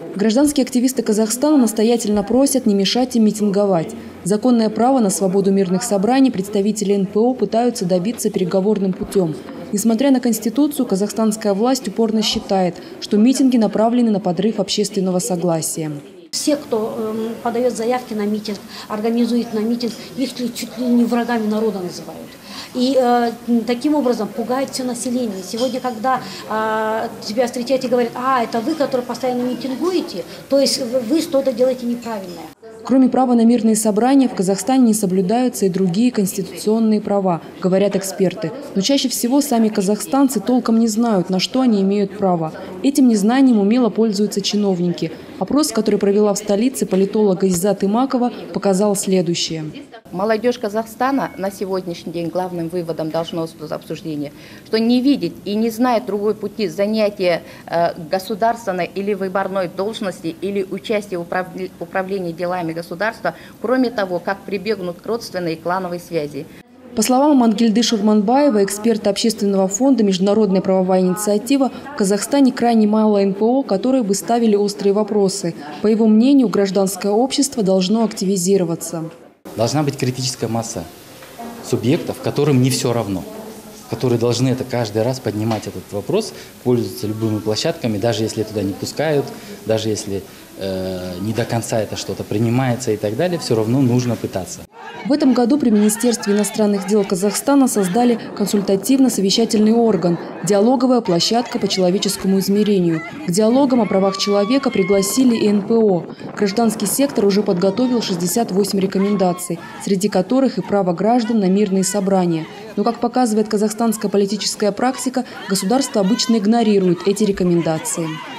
Гражданские активисты Казахстана настоятельно просят не мешать им митинговать. Законное право на свободу мирных собраний представители НПО пытаются добиться переговорным путем. Несмотря на Конституцию, казахстанская власть упорно считает, что митинги направлены на подрыв общественного согласия. Все, кто подает заявки на митинг, организует на митинг, их чуть ли не врагами народа называют. И таким образом пугает все население. Сегодня, когда тебя встречают и говорят, это вы, которые постоянно митингуете, то есть вы что-то делаете неправильное. Кроме права на мирные собрания, в Казахстане не соблюдаются и другие конституционные права, говорят эксперты. Но чаще всего сами казахстанцы толком не знают, на что они имеют право. Этим незнанием умело пользуются чиновники. Опрос, который провела в столице политолога Иззат Имакова, показал следующее. Молодежь Казахстана на сегодняшний день главным выводом должно быть обсуждения, что не видит и не знает другой пути занятия государственной или выборной должности или участия в управлении делами государства, кроме того, как прибегнут к родственной и клановой связи. По словам Мангельды Шурманбаева, эксперта общественного фонда «Международная правовая инициатива», в Казахстане крайне мало НПО, которые бы ставили острые вопросы. По его мнению, гражданское общество должно активизироваться. Должна быть критическая масса субъектов, которым не все равно, которые должны это каждый раз поднимать этот вопрос, пользоваться любыми площадками, даже если туда не пускают, даже если не до конца это что-то принимается и так далее, все равно нужно пытаться. В этом году при Министерстве иностранных дел Казахстана создали консультативно-совещательный орган – диалоговая площадка по человеческому измерению. К диалогам о правах человека пригласили и НПО. Гражданский сектор уже подготовил 68 рекомендаций, среди которых и право граждан на мирные собрания. Но, как показывает казахстанская политическая практика, государство обычно игнорирует эти рекомендации.